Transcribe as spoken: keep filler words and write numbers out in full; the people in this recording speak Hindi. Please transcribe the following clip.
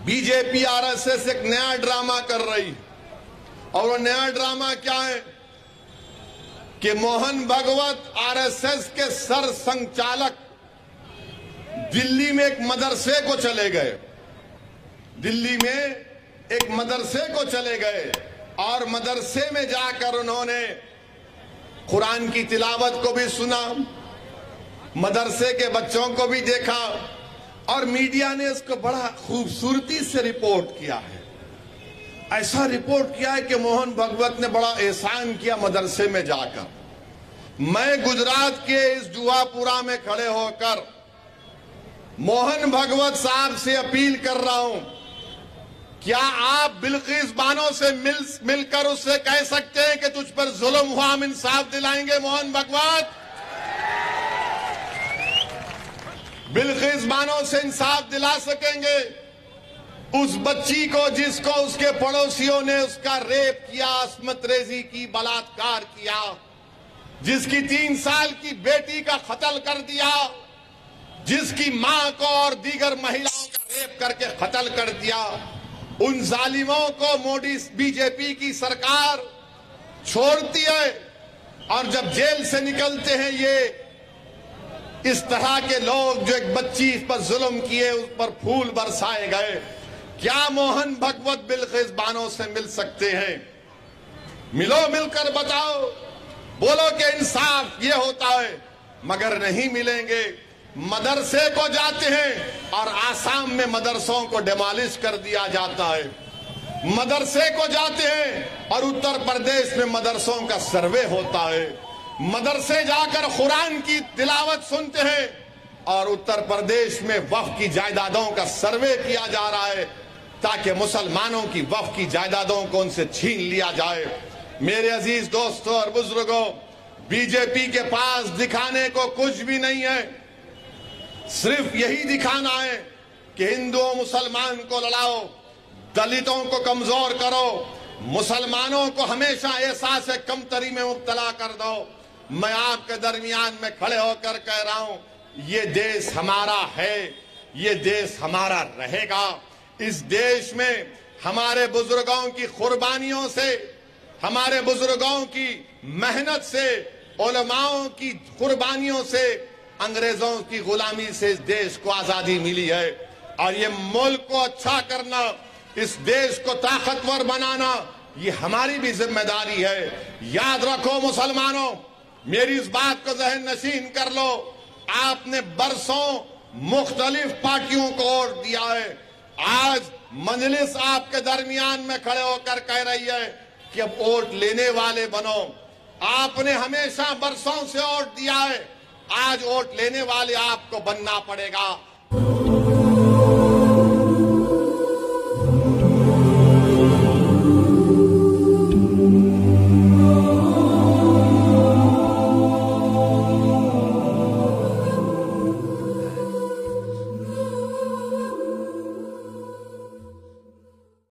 बीजेपी आरएसएस एक नया ड्रामा कर रही है, और वो नया ड्रामा क्या है कि मोहन भागवत आरएसएस के सर संचालक दिल्ली में एक मदरसे को चले गए दिल्ली में एक मदरसे को चले गए और मदरसे में जाकर उन्होंने कुरान की तिलावत को भी सुना, मदरसे के बच्चों को भी देखा, और मीडिया ने इसको बड़ा खूबसूरती से रिपोर्ट किया है। ऐसा रिपोर्ट किया है कि मोहन भागवत ने बड़ा एहसान किया मदरसे में जाकर। मैं गुजरात के इस जुआपुरा में खड़े होकर मोहन भागवत साहब से अपील कर रहा हूं, क्या आप बिल्किस बानो से मिल मिलकर उससे कह सकते हैं कि तुझ पर जुल्म हुआ, हम इंसाफ दिलाएंगे? मोहन भागवत, बिल्किस बानो से इंसाफ दिला सकेंगे? उस बच्ची को जिसको उसके पड़ोसियों ने उसका रेप किया, अस्मत रेजी की, बलात्कार किया, जिसकी तीन साल की बेटी का कत्ल कर दिया, जिसकी मां को और दीगर महिलाओं का रेप करके कत्ल कर दिया, उन जालिमों को मोदी बीजेपी की सरकार छोड़ती है। और जब जेल से निकलते हैं ये इस तरह के लोग जो एक बच्ची पर जुल्म किए उस पर फूल बरसाए गए, क्या मोहन भागवत बिल्किस बानो से मिल सकते हैं? मिलो, मिलकर बताओ, बोलो कि इंसाफ ये होता है, मगर नहीं मिलेंगे। मदरसे को जाते हैं और आसाम में मदरसों को डिमोलिश कर दिया जाता है, मदरसे को जाते हैं और उत्तर प्रदेश में मदरसों का सर्वे होता है, मदरसे जाकर कुरान की तिलावत सुनते हैं और उत्तर प्रदेश में वक्फ की जायदादों का सर्वे किया जा रहा है ताकि मुसलमानों की वक्फ की जायदादों को उनसे छीन लिया जाए। मेरे अजीज दोस्तों और बुजुर्गों, बीजेपी के पास दिखाने को कुछ भी नहीं है, सिर्फ यही दिखाना है कि हिंदुओं मुसलमान को लड़ाओ, दलितों को कमजोर करो, मुसलमानों को हमेशा एहसास कमतरी में मुब्तला कर दो। मैं आपके दरमियान में खड़े होकर कह रहा हूं, ये देश हमारा है, ये देश हमारा रहेगा। इस देश में हमारे बुजुर्गों की कुर्बानियों से, हमारे बुजुर्गों की मेहनत से, उलमाओं की कुर्बानियों से, अंग्रेजों की गुलामी से इस देश को आजादी मिली है। और ये मुल्क को अच्छा करना, इस देश को ताकतवर बनाना, ये हमारी भी जिम्मेदारी है। याद रखो मुसलमानों, मेरी इस बात को जहन नशीन कर लो, आपने बरसों मुख्तलिफ पार्टियों को वोट दिया है, आज मजलिस आपके दरमियान में खड़े होकर कह रही है कि अब वोट लेने वाले बनो। आपने हमेशा बरसों से वोट दिया है, आज वोट लेने वाले आपको बनना पड़ेगा।